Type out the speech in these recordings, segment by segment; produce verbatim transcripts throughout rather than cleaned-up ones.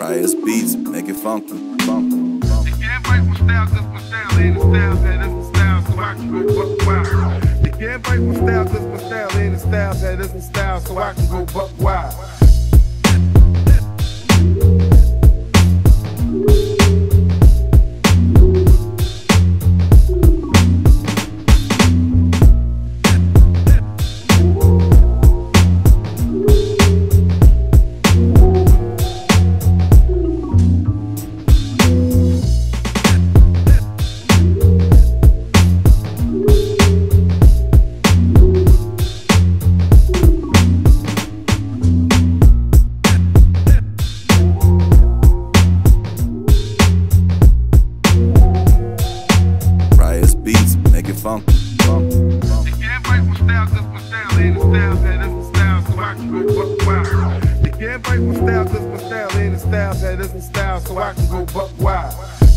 RAIAS Beats, make it funky, funky, funky. You can't break my style, cause my style ain't a style, that isn't style, so I can go buck wild. You can't break my style, cause my style ain't a style, that isn't style, so I can go buck wild. Funky, funky, funky. You can't break my style, cause my style ain't a style, that isn't style, so I can go buck wild. You can't break my style, cause my style ain't a style, that isn't style, so I can go buck wild.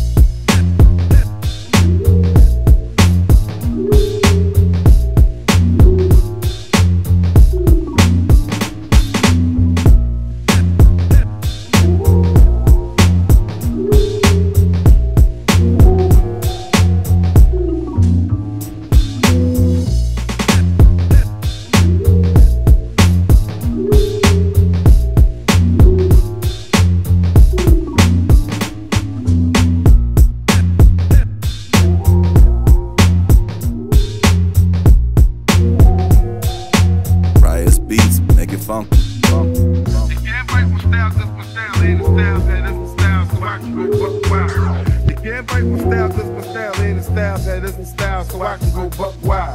Funky, funky, funky. You can't break my style, cause my style ain't a style, that isn't style, so I can go buck wild. You can't break my style, cause my style ain't a style, that isn't style, so I can go buck wild.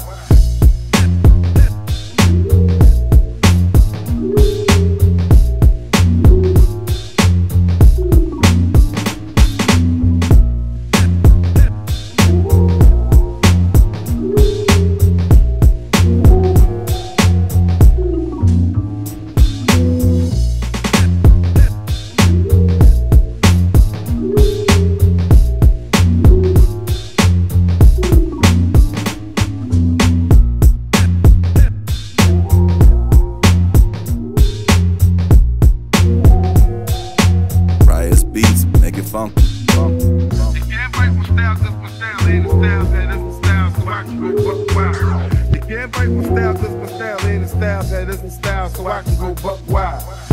Funky, funky, funky. You can't break my style, cause my style ain't a style, that isn't style, so I can go buck wild. You can't break my style, cause my style ain't a style, that isn't style, so I can go buck wild.